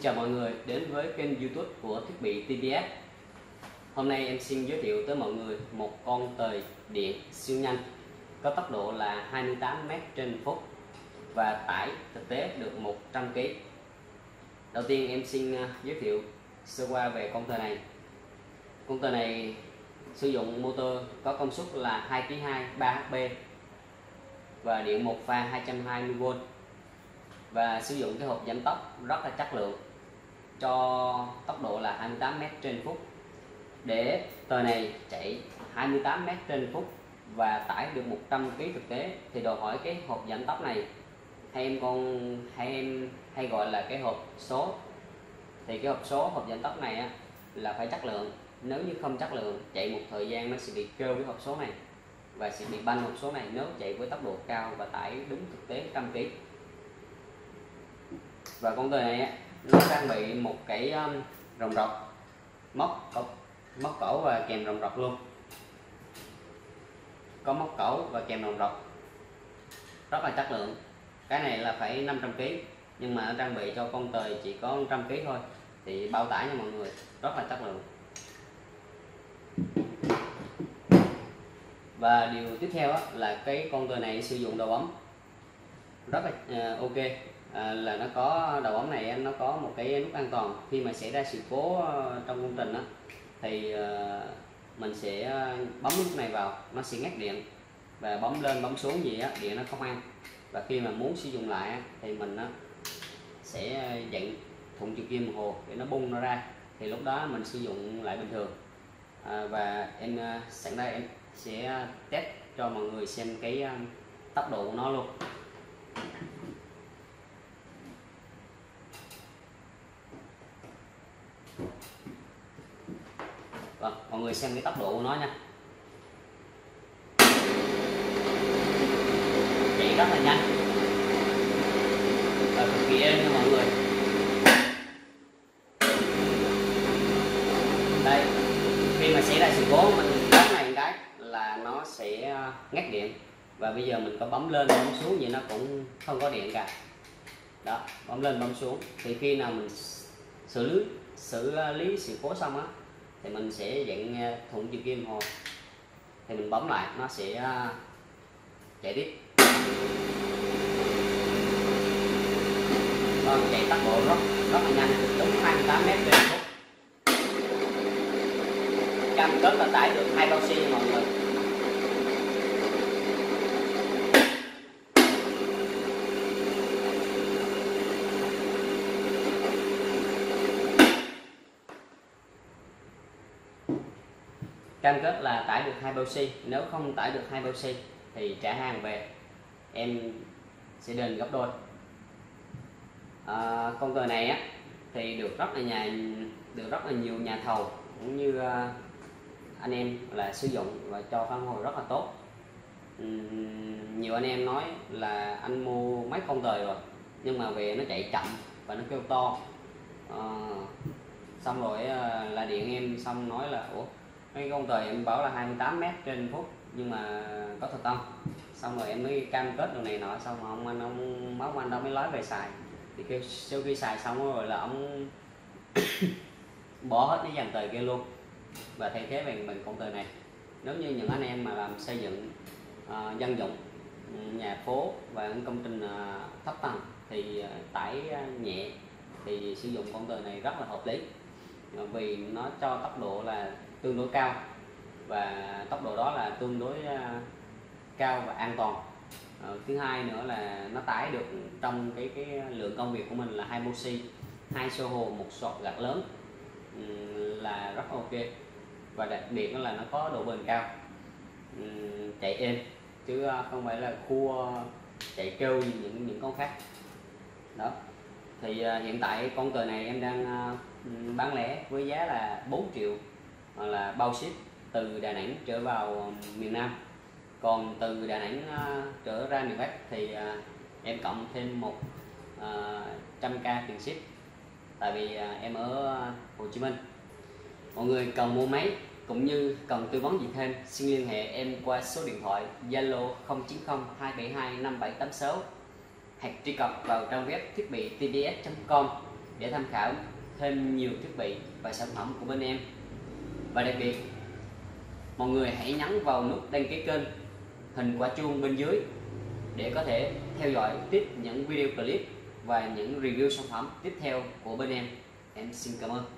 chào mọi người đến với kênh YouTube của thiết bị TVS. Hôm nay em xin giới thiệu tới mọi người một con tời điện siêu nhanh có tốc độ là 28 m/phút và tải thực tế được 100 kg. Đầu tiên em xin giới thiệu sơ qua về con tời này. Con tời này sử dụng motor có công suất là 2,2 kg 3 HP và điện một pha 220V và sử dụng cái hộp giảm tốc rất là chất lượng cho tốc độ là 28 m/phút. Để tời này chạy 28 m/phút và tải được 100 kg thực tế thì đòi hỏi cái hộp giảm tốc này hay em hay gọi là cái hộp số, thì cái hộp số hộp giảm tốc này á, là phải chất lượng. Nếu như không chất lượng, chạy một thời gian nó sẽ bị kêu cái hộp số này và sẽ bị banh hộp số này nếu chạy với tốc độ cao và tải đúng thực tế 100 kg. Và con tời này nó trang bị một cái rồng rọc móc cổ và kèm rồng rọc luôn, có móc cổ và kèm rồng rọc rất là chất lượng. Cái này là phải 500 kg nhưng mà nó trang bị cho con tời chỉ có 100 kg thôi thì bao tải nha mọi người, rất là chất lượng. Và điều tiếp theo là cái con tời này sử dụng đầu bấm rất là ok. Là nó có đầu bấm này nó có một cái nút an toàn. Khi mà xảy ra sự cố trong công trình thì mình sẽ bấm nút này vào, nó sẽ ngắt điện, và bấm lên bấm xuống gì điện nó không ăn. Và khi mà muốn sử dụng lại thì mình sẽ dặn thuận chiều kim đồng hồ để nó bung nó ra, thì lúc đó mình sử dụng lại bình thường. Và em sẵn đây em sẽ test cho mọi người xem cái tốc độ của nó luôn. Vâng, mọi người xem cái tốc độ của nó nha. Chạy rất là nhanh và cực kỳ êm nha mọi người. Đây, khi mà xảy ra sự cố mình bấm này cái là nó sẽ ngắt điện, và bây giờ mình có bấm lên bấm xuống vậy nó cũng không có điện cả. Đó, bấm lên bấm xuống thì khi nào mình xử lý sự cố xong thì mình sẽ dặn thuận chiều kim hồ thì mình bấm lại, nó sẽ chạy tiếp. Chạy tốc độ rất là nhanh, đúng 28 m/phút. Cam kết là tải được 2 bao xi nha mọi người. Cam kết là tải được 2 bao xi. Nếu không tải được 2 bao xi thì trả hàng về, em sẽ đền gấp đôi. Con tời này thì được rất là nhiều nhà thầu cũng như anh em là sử dụng và cho phản hồi rất là tốt. Nhiều anh em nói là anh mua mấy con tời rồi nhưng mà về nó chạy chậm và nó kêu to. Xong rồi là điện em xong nói là ủa, mấy con tời em bảo là 28 m/phút nhưng mà có thật không? Xong rồi em mới cam kết điều này nọ, xong rồi ông đâu mới nói về xài, thì sau khi xài xong rồi là ông bỏ hết cái dàn tời kia luôn và thay thế bằng con tời này. Nếu như những anh em mà làm xây dựng dân dụng, nhà phố và những công trình thấp tầng thì tải nhẹ thì sử dụng con tời này rất là hợp lý, vì nó cho tốc độ là tương đối cao, và tốc độ đó là tương đối cao và an toàn. Thứ hai nữa là nó tải được trong cái lượng công việc của mình là 2 boxy, 2 xô hồ, 1 sọt gạt lớn, là rất ok. Và đặc biệt là nó có độ bền cao, chạy êm chứ không phải là khua chạy kêu như những con khác. Đó thì hiện tại con tời này em đang bán lẻ với giá là 4 triệu, là bao ship từ Đà Nẵng trở vào miền Nam. Còn từ Đà Nẵng trở ra miền Bắc thì em cộng thêm 100k tiền ship, tại vì em ở Hồ Chí Minh. Mọi người cần mua máy cũng như cần tư vấn gì thêm xin liên hệ em qua số điện thoại Zalo 090 272 5786 hoặc truy cập vào trang web thiết bị tvs.com để tham khảo thêm nhiều thiết bị và sản phẩm của bên em. Và đặc biệt, mọi người hãy nhấn vào nút đăng ký kênh, hình quả chuông bên dưới để có thể theo dõi tiếp những video clip và những review sản phẩm tiếp theo của bên em. Em xin cảm ơn.